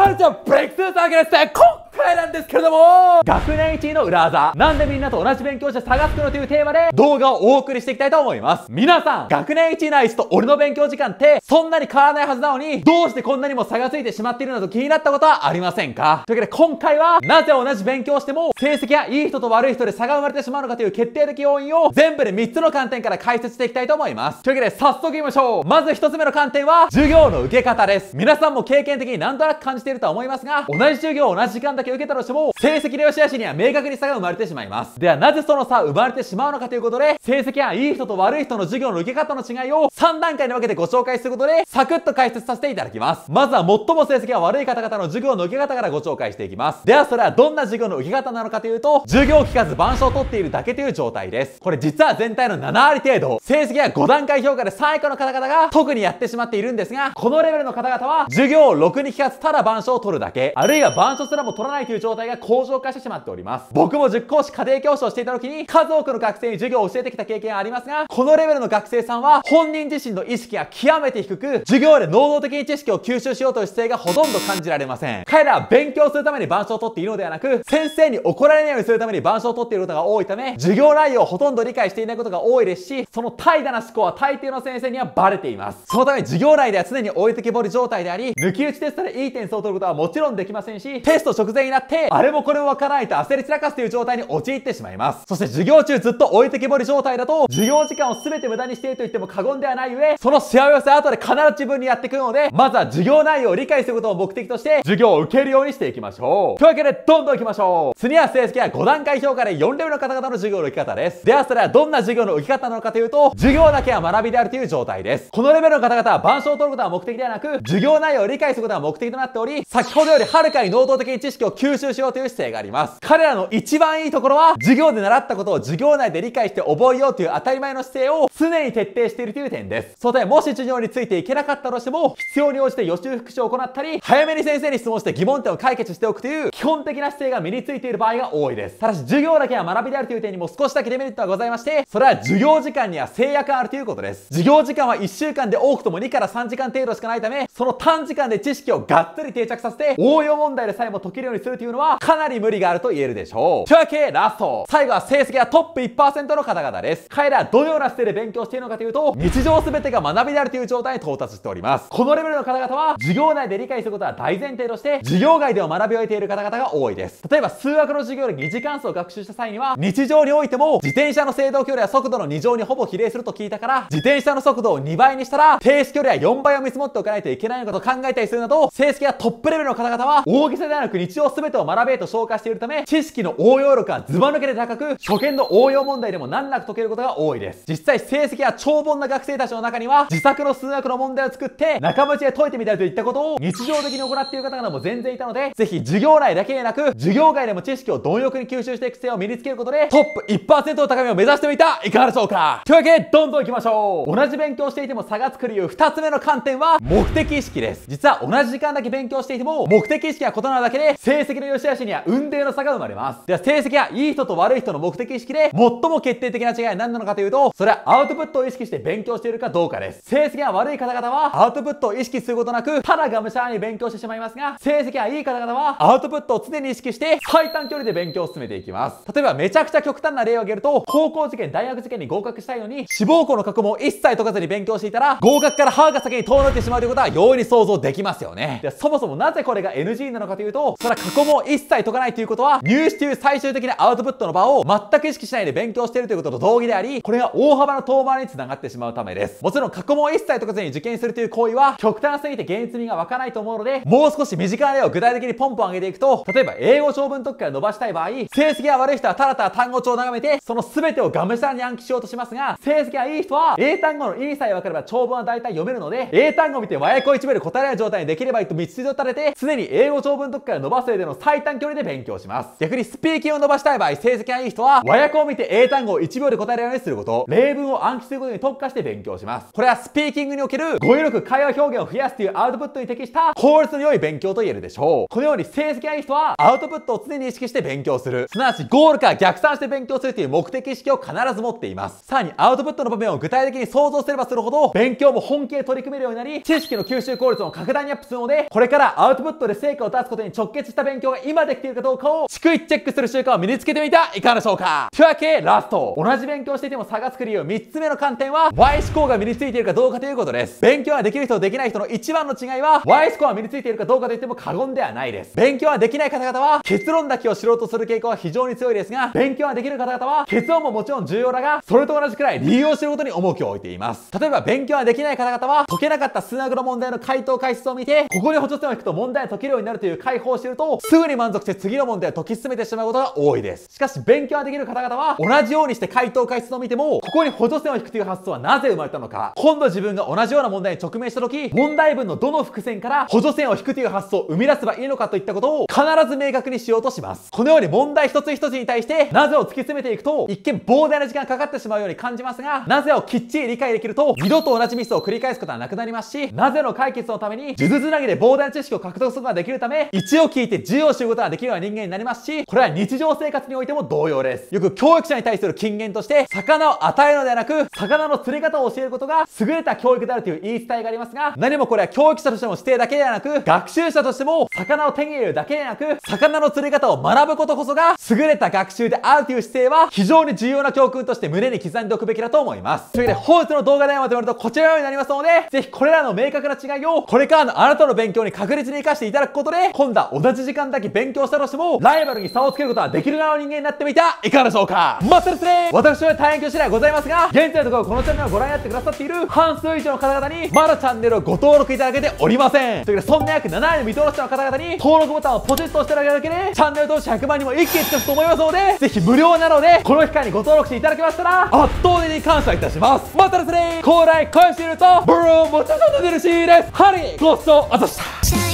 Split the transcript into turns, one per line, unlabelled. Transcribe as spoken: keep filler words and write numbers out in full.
はい、じゃあブレイクスルーというわけでですね、今回なんですけれども、学年いちいの裏技、なんでみんなと同じ勉強して差がつくのというテーマで動画をお送りしていきたいと思います。皆さん、学年いちいのあいつと俺の勉強時間ってそんなに変わらないはずなのに、どうしてこんなにも差がついてしまっているのと気になったことはありませんか？というわけで今回は、なぜ同じ勉強をしても成績がいい人と悪い人で差が生まれてしまうのかという決定的要因を全部でみっつの観点から解説していきたいと思います。というわけで早速いきましょう。まずひとつめの観点は、授業の受け方です。皆さんも経験的になんとなく感じているとは思いますが、同じ授業を同じ時間だけ受けたとしても、成績の良し悪しには明確に差が生まれてしまいます。ではなぜその差は生まれてしまうのかということで、成績がいい人と悪い人の授業の受け方の違いをさんだんかいに分けてご紹介することで、サクッと解説させていただきます。まずは最も成績が悪い方々の授業の受け方からご紹介していきます。ではそれはどんな授業の受け方なのかというと、授業を聞かず板書を取っているだけという状態です。これ実は全体のななわり程度、成績がごだんかい評価でさんい以下の方々が特にやってしまっているんですが、このレベルの方々は授業をろくに聞かずただ板書を取るだけ、あるいは板書すらも取らないという状態が向上化してしまっております。僕も塾講師家庭教師をしていた時に数多くの学生に授業を教えてきた経験がありますが、このレベルの学生さんは本人自身の意識が極めて低く、授業で能動的に知識を吸収しようという姿勢がほとんど感じられません。彼らは勉強するために板書を取っているのではなく、先生に怒られないようにするために板書を取っていることが多いため、授業内容をほとんど理解していないことが多いですし、その怠惰な思考は大抵の先生にはバレています。そのため授業内では常に置いてけぼり状態であり、抜き打ちテストでいい点数を取ることはもちろんできませんし、テスト直前になってあれもこれもわからないと焦り散らかすという状態に陥ってしまいます。そして授業中ずっと置いてけぼり状態だと、授業時間を全て無駄にしていると言っても過言ではない上、その幸せは後で必ず自分にやってくるので、まずは授業内容を理解することを目的として授業を受けるようにしていきましょう。というわけでどんどん行きましょう。次は成績はごだんかい評価でよんレベルの方々の授業の受け方です。ではそれはどんな授業の受け方なのかというと、授業だけは学びであるという状態です。このレベルの方々は板書を取ることが目的ではなく、授業内容を理解することが目的となっており、先ほどよりはるかに能動的に知識を吸収しようという姿勢があります。彼らの一番いいところは、授業で習ったことを授業内で理解して覚えようという当たり前の姿勢を常に徹底しているという点です。そのためもし授業についていけなかったとしても、必要に応じて予習復習を行ったり、早めに先生に質問して疑問点を解決しておくという基本的な姿勢が身についている場合が多いです。ただし授業だけは学びであるという点にも少しだけデメリットがございまして、それは授業時間には制約があるということです。授業時間はいっしゅうかんで多くともにからさんじかん程度しかないため、その短時間で知識をがっつり定着させて応用問題でさえも解けるようにするというのはかなり無理があると言えるでしょう。というわけでラスト、最後は成績がトップ いちパーセント の方々です。彼らはどのような姿勢で勉強しているのかというと、日常全てが学びであるという状態に到達しております。このレベルの方々は授業内で理解することは大前提として、授業外でも学び終えている方々が多いです。例えば数学の授業で二次関数を学習した際には、日常においても自転車の制動距離は速度のに乗にほぼ比例すると聞いたから、自転車の速度をにばいにしたら停止距離はよんばいを見積もっておかないといけないのかと考えたりするなど、成績がトップレベルの方々は大げさではなく日常全てを学べと消化しているため、知識の応用力がズバ抜けで高く、初見の応用問題でも難なく解けることが多いです。実際成績が長凡な学生たちの中には、自作の数学の問題を作って仲間内で解いてみたいといったことを日常的に行っている方々も全然いたので、ぜひ授業内だけでなく授業外でも知識を貪欲に吸収していく姿勢を身につけることでトップ いちパーセント の高みを目指してみたいかがでしょうか。というわけでどんどん行きましょう。同じ勉強していても差がつく理由ふたつめの観点は目的意識です。実は同じ時間だけ勉強していても目的意識が異なるだけで成績の良し悪しには雲泥の差が生まれます。では成績がいい人と悪い人の目的意識で最も決定的な違いは何なのかというと、それはアウトプットを意識して勉強しているかどうかです。成績が悪い方々はアウトプットを意識することなくただがむしゃらに勉強してしまいますが、成績がいい方々はアウトプットを常に意識して最短距離で勉強を進めていきます。例えばめちゃくちゃ極端な例を挙げると、高校受験大学受験に合格したいのに志望校の過去も一切解かずに勉強していたら、合格から歯が先に遠のいてしまうということは容易に想像できますよね。でそもそもなぜこれが エヌジー なのかというと、それは過去も一切解かないということは入試という最終的なアウトプットの場を全く意識しないで勉強しているということと同義であり、これが大幅な遠回りにつながってしまうためです。もちろん過去も一切解かずに受験するという行為は極端すぎて現実味が湧かないと思うので、もう少し身近な例を具体的にポンポン上げていくと、例えば英語長文解きから伸ばしたい場合、成績が悪い人はただただ単語帳を眺めてその全てをがむしゃらに暗記しようとしますが、成績がいい人は英単語の意味さえ分かれば長文は大体読めるので、英単語を見て和訳を一部で答えられる状態にできればいいと道筋を立てて、常に英語長文解きから伸ばす上ででの最短距離で勉強します。逆にスピーキングを伸ばしたい場合、成績がいい人は和訳を見て英単語をいちびょうで答えられるようにすること、例文を暗記することに特化して勉強します。これはスピーキングにおける語彙力、会話表現を増やすというアウトプットに適した効率の良い勉強と言えるでしょう。このように成績がいい人はアウトプットを常に意識して勉強する、すなわちゴールから逆算して勉強するという目的意識を必ず持っています。さらにアウトプットの場面を具体的に想像すればするほど勉強も本気で取り組めるようになり、知識の吸収効率も格段にアップするので、これからアウトプットで成果を出すことに直結した勉強が今できているかどうかを逐一チェックする習慣を身につけてみてはいかがでしょうか。というわけでラスト、同じ勉強していても差がつく理由みっつめの観点は ワイ 思考が身についているかどうかということです。勉強ができる人とできない人の一番の違いは ワイ 思考が身についているかどうかと言っても過言ではないです。勉強ができない方々は結論だけを知ろうとする傾向は非常に強いですが、勉強ができる方々は結論ももちろん重要だが、それと同じくらい理由を知ることに重きを置いています。例えば勉強ができない方々は解けなかった数学の問題の回答解説を見て、ここに補助線を引くと問題が解けるようになるという解放を知ると、すぐに満足して次の問題を解き進めてしまうことが多いです。しかし勉強ができる方々は同じようにして回答解説を見ても、ここに補助線を引くという発想はなぜ生まれたのか、今度自分が同じような問題に直面した時、問題文のどの伏線から補助線を引くという発想を生み出せばいいのかといったことを必ず明確にしようとします。このように問題一つ一つに対してなぜを突き詰めていくと、一見膨大な時間がかかってしまうように感じますが、なぜをきっちり理解できると二度と同じミスを繰り返すことはなくなりますし、なぜの解決のために数珠つなぎで膨大な知識を獲得することができるため、いちを聞いてじゅうを知ることができるような人間になりますし、これは日常生活においても同様です。よく教育者に対する金言として、魚を与えるのではなく魚の釣り方を教えることが優れた教育であるという言い伝えがありますが、何もこれは教育者としての指定だけではなく、学習者としても魚を手に入れるだけでなく、魚の釣り方を学ぶことこそが優れた学習であるという姿勢は非常に重要な教訓として胸に刻んでおくべきだと思います。というわけで本日の動画でまとめるとこちらのようになりますので、ぜひこれらの明確な違いをこれからのあなたの勉強に確実に活かしていただくことで、今度は同じ時間だけ勉強したとしてもライバルに差をつけることができる側の人間になってみてはいかがでしょうか。またですね、私は大変恐縮ではございますが、現在のところこのチャンネルをご覧になってくださっている半数以上の方々にまだチャンネルをご登録いただけておりません。というわけでそんな約ななわりの未登録者の方々に登録ボタンをポチッと押していただけるだけでチャンネル登録者ひゃくまんにも一気に近づくと思いますので、ぜひ無料なのでこの機会にご登録していただけましたら圧倒的に感謝いたします。またですね、高麗返しているとブルーンもちろん出てるしです。ハリーご視聴ありがとうございました。